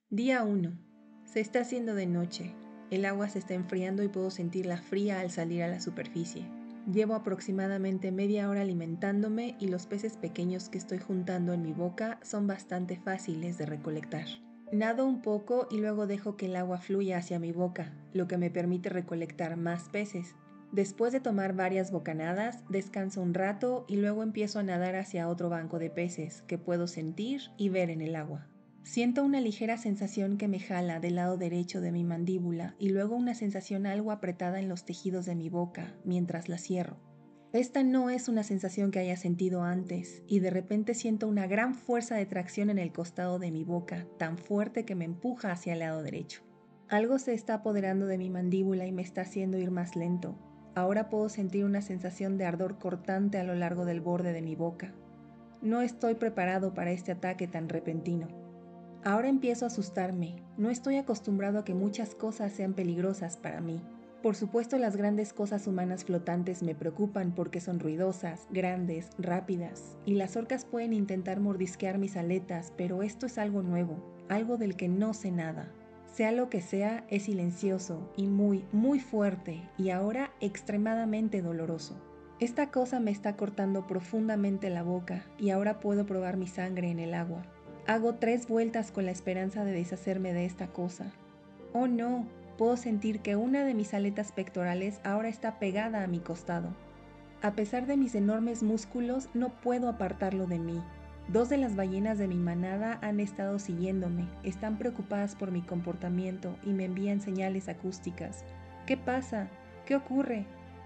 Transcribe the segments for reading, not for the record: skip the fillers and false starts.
Día 1. Se está haciendo de noche. El agua se está enfriando y puedo sentirla fría al salir a la superficie. Llevo aproximadamente media hora alimentándome y los peces pequeños que estoy juntando en mi boca son bastante fáciles de recolectar. Nado un poco y luego dejo que el agua fluya hacia mi boca, lo que me permite recolectar más peces. Después de tomar varias bocanadas, descanso un rato y luego empiezo a nadar hacia otro banco de peces que puedo sentir y ver en el agua. Siento una ligera sensación que me jala del lado derecho de mi mandíbula y luego una sensación algo apretada en los tejidos de mi boca mientras la cierro. Esta no es una sensación que haya sentido antes y de repente siento una gran fuerza de tracción en el costado de mi boca, tan fuerte que me empuja hacia el lado derecho. Algo se está apoderando de mi mandíbula y me está haciendo ir más lento. Ahora puedo sentir una sensación de ardor cortante a lo largo del borde de mi boca. No estoy preparado para este ataque tan repentino. Ahora empiezo a asustarme. No estoy acostumbrado a que muchas cosas sean peligrosas para mí. Por supuesto, las grandes cosas humanas flotantes me preocupan porque son ruidosas, grandes, rápidas, y las orcas pueden intentar mordisquear mis aletas, pero esto es algo nuevo, algo del que no sé nada. Sea lo que sea, es silencioso y muy, muy fuerte y ahora extremadamente doloroso. Esta cosa me está cortando profundamente la boca y ahora puedo probar mi sangre en el agua. Hago 3 vueltas con la esperanza de deshacerme de esta cosa. ¡Oh no! Puedo sentir que una de mis aletas pectorales ahora está pegada a mi costado. A pesar de mis enormes músculos, no puedo apartarlo de mí. 2 de las ballenas de mi manada han estado siguiéndome, están preocupadas por mi comportamiento y me envían señales acústicas. ¿Qué pasa? ¿Qué ocurre?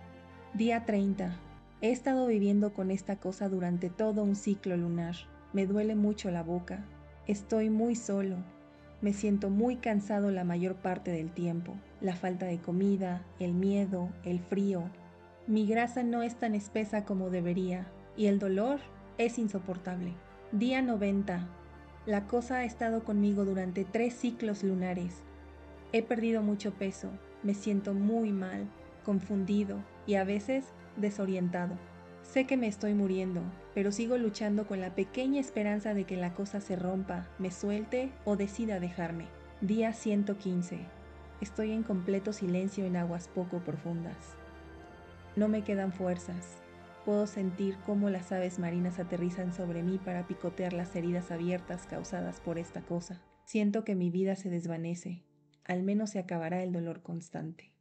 Día 30. He estado viviendo con esta cosa durante todo un ciclo lunar. Me duele mucho la boca. Estoy muy solo. Me siento muy cansado la mayor parte del tiempo. La falta de comida, el miedo, el frío. Mi grasa no es tan espesa como debería y el dolor es insoportable. Día 90. La cosa ha estado conmigo durante 3 ciclos lunares. He perdido mucho peso, me siento muy mal, confundido y a veces desorientado. Sé que me estoy muriendo, pero sigo luchando con la pequeña esperanza de que la cosa se rompa, me suelte o decida dejarme. Día 115. Estoy en completo silencio en aguas poco profundas. No me quedan fuerzas. Puedo sentir cómo las aves marinas aterrizan sobre mí para picotear las heridas abiertas causadas por esta cosa. Siento que mi vida se desvanece. Al menos se acabará el dolor constante.